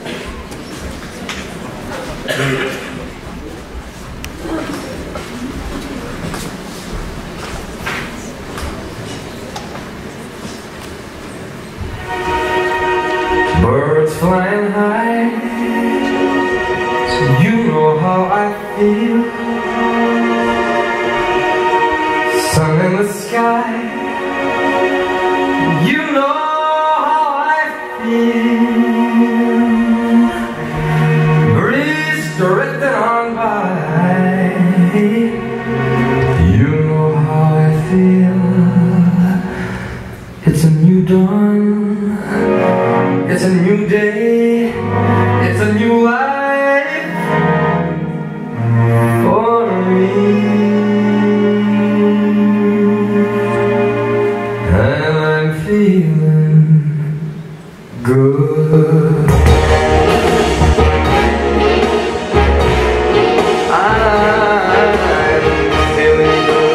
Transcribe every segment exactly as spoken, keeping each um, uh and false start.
Birds flying high, you know how I feel. Sun in the sky, you know how I feel. Breeze drifting on by, you know how I feel. It's a new dawn, it's a new day, it's a new life for me. And I'm feeling good. I'm feeling good.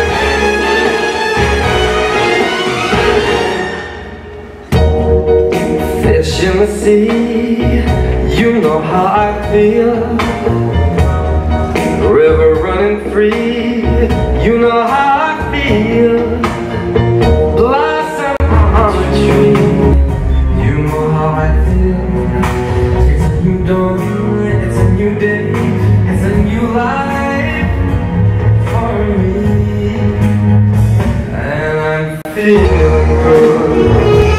Fish in the sea, you know how I feel. River running free, you know how I feel. Blossom on the tree, you know how I feel. It's a new dawn, it's a new day, it's a new life for me. And I'm feeling good.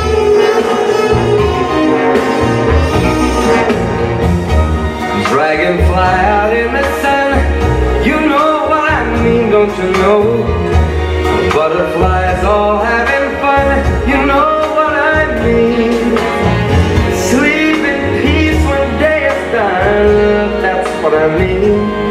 Dragonfly out in the sun, you know what I mean, don't you know? Butterflies all having fun, you know what I mean. Sleep in peace when day is done, that's what I mean.